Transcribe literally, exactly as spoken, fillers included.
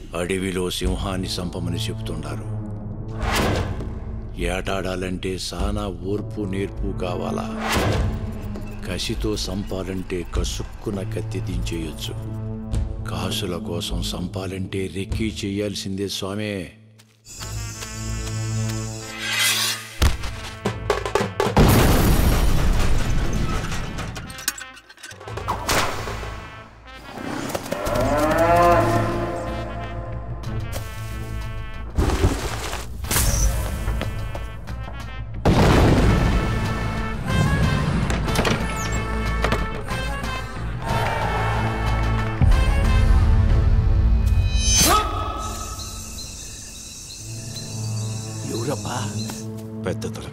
అడవిలో సింహాన్ని సంపమని చెబుతున్నారు. ఏటాడాలంటే సానా ఓర్పు నేర్పు కావాలా. కసితో సంపాలంటే కసుక్కున కత్తి దించేయొచ్చు. కాసుల కోసం సంపాలంటే రెక్కీ చెయ్యాల్సిందే స్వామే. ఎవరబ్బా? పెద్ద తల